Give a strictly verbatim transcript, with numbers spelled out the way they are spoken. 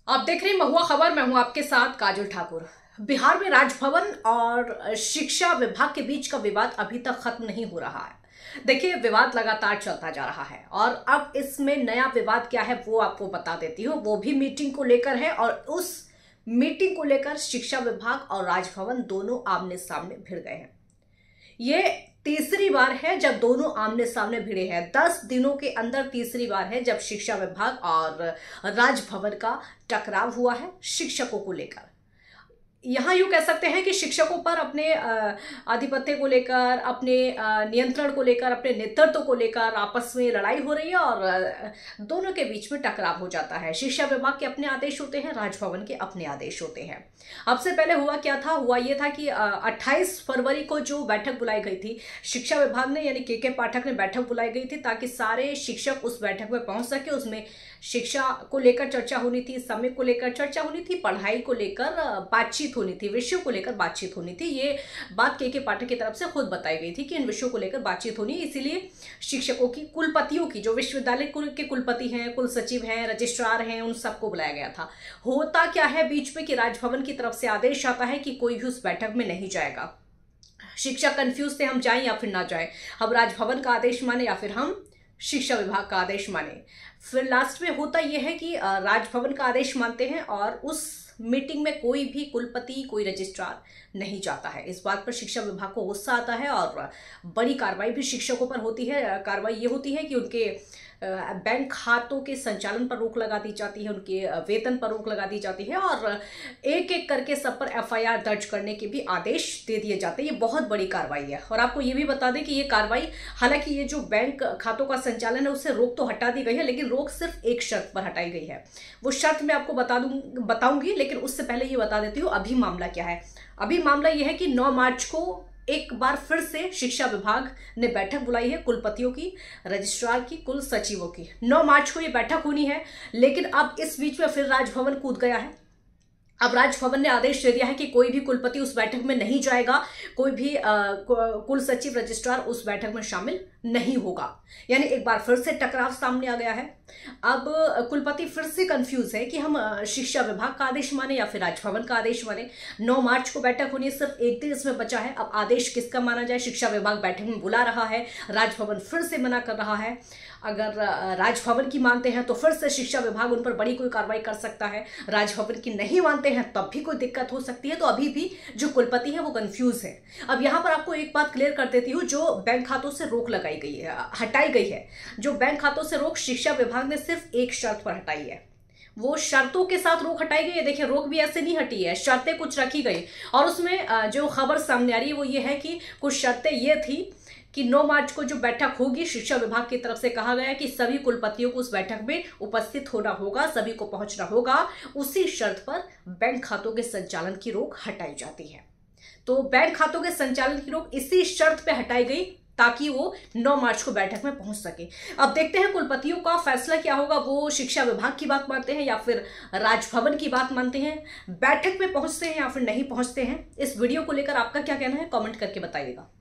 आप देख रहे हैं महुआ खबर। मैं हूं आपके साथ काजल ठाकुर। बिहार में राजभवन और शिक्षा विभाग के बीच का विवाद अभी तक खत्म नहीं हो रहा है। देखिए, विवाद लगातार चलता जा रहा है और अब इसमें नया विवाद क्या है वो आपको बता देती हूँ। वो भी मीटिंग को लेकर है और उस मीटिंग को लेकर शिक्षा विभाग और राजभवन दोनों आमने सामने भिड़ गए हैं। ये तीसरी बार है जब दोनों आमने सामने भिड़े हैं। दस दिनों के अंदर तीसरी बार है जब शिक्षा विभाग और राजभवन का टकराव हुआ है शिक्षकों को लेकर। यहाँ यूं कह सकते हैं कि शिक्षकों पर अपने आधिपत्य को लेकर, अपने नियंत्रण को लेकर, अपने नेतृत्व को लेकर आपस में लड़ाई हो रही है और दोनों के बीच में टकराव हो जाता है। शिक्षा विभाग के अपने आदेश होते हैं, राजभवन के अपने आदेश होते हैं। अब से पहले हुआ क्या था? हुआ ये था कि अट्ठाईस फरवरी को जो बैठक बुलाई गई थी शिक्षा विभाग ने, यानी के के पाठक ने बैठक बुलाई गई थी ताकि सारे शिक्षक उस बैठक में पहुंच सके। उसमें शिक्षा को लेकर चर्चा होनी थी, समय को लेकर चर्चा होनी थी, पढ़ाई को लेकर बातचीत होनी थी, विषयों को लेकर बातचीत होनी थी। ये बात के के पाठक की तरफ से खुद बताई गई थी कि इन विषयों को लेकर बातचीत होनी, इसीलिए शिक्षकों की, कुलपतियों की, जो विश्वविद्यालय के कुलपति हैं, कुल सचिव हैं, रजिस्ट्रार हैं, उन सबको बुलाया गया था। होता क्या है बीच में कि राजभवन की तरफ से आदेश आता है कि कोई भी उस बैठक में नहीं जाएगा। शिक्षक कंफ्यूज थे, हम जाएं या फिर ना जाएं, हम राजभवन का आदेश माने या फिर हम शिक्षा विभाग का आदेश माने। फिर लास्ट में होता यह है कि राजभवन का आदेश मानते हैं और उस मीटिंग में कोई भी कुलपति, कोई रजिस्ट्रार नहीं जाता है। इस बात पर शिक्षा विभाग को गुस्सा आता है और बड़ी कार्रवाई भी शिक्षकों पर होती है। कार्रवाई ये होती है कि उनके बैंक खातों के संचालन पर रोक लगा दी जाती है, उनके वेतन पर रोक लगा दी जाती है और एक एक करके सब पर एफ आई आर दर्ज करने के भी आदेश दे दिए जाते हैं। ये बहुत बड़ी कार्रवाई है और आपको ये भी बता दें कि ये कार्रवाई, हालांकि ये जो बैंक खातों का संचालन है उससे रोक तो हटा दी गई है, लेकिन रोक सिर्फ एक शर्त पर हटाई गई है। वो शर्त मैं आपको बता दूं बताऊंगी, लेकिन उससे पहले ये बता देती हूँ अभी मामला क्या है। अभी मामला यह है कि नौ मार्च को एक बार फिर से शिक्षा विभाग ने बैठक बुलाई है, कुलपतियों की, रजिस्ट्रार की, कुल सचिवों की। नौ मार्च को ये बैठक होनी है, लेकिन अब इस बीच में फिर राजभवन कूद गया है। अब राजभवन ने आदेश दे दिया है कि कोई भी कुलपति उस बैठक में नहीं जाएगा, कोई भी कुल सचिव, रजिस्ट्रार उस बैठक में शामिल नहीं होगा। यानी एक बार फिर से टकराव सामने आ गया है। अब कुलपति फिर से कंफ्यूज है कि हम शिक्षा विभाग का आदेश माने या फिर राजभवन का आदेश माने। नौ मार्च को बैठक होनी है, सिर्फ एक दिन इसमें बचा है। अब आदेश किसका माना जाए? शिक्षा विभाग बैठक में बुला रहा है, राजभवन फिर से मना कर रहा है। अगर राजभवन की मानते हैं तो फिर से शिक्षा विभाग उन पर बड़ी कोई कार्रवाई कर सकता है, राजभवन की नहीं मानते हैं तब भी कोई दिक्कत हो सकती है। तो अभी भी जो कुलपति है वो कंफ्यूज है। अब यहां पर आपको एक बात क्लियर कर देती हूँ, जो बैंक खातों से रोक लगाई गई है, हटाई गई है, जो बैंक खातों से रोक शिक्षा विभाग ने सिर्फ एक शर्त पर हटाई है। वो शर्तों के साथ रोक हटाई गई है। देखिए, रोक भी ऐसे नहीं हटी है, शर्तें कुछ रखी गई और उसमें जो खबर सामने आ रही है वो ये है कि कुछ शर्तें ये थी कि नौ मार्च को जो बैठक होगी, शिक्षा विभाग की तरफ से कहा गया कि सभी कुलपतियों को उस बैठक में उपस्थित होना होगा, सभी को पहुंचना होगा। उसी शर्त पर बैंक खातों के संचालन की रोक हटाई जाती है। तो बैंक खातों के संचालन की रोक इसी शर्त पे हटाई गई ताकि वो नौ मार्च को बैठक में पहुंच सके। अब देखते हैं कुलपतियों का फैसला क्या होगा। वो शिक्षा विभाग की बात मानते हैं या फिर राजभवन की बात मानते हैं, बैठक में पहुंचते हैं या फिर नहीं पहुंचते हैं। इस वीडियो को लेकर आपका क्या कहना है, कमेंट करके बताइएगा।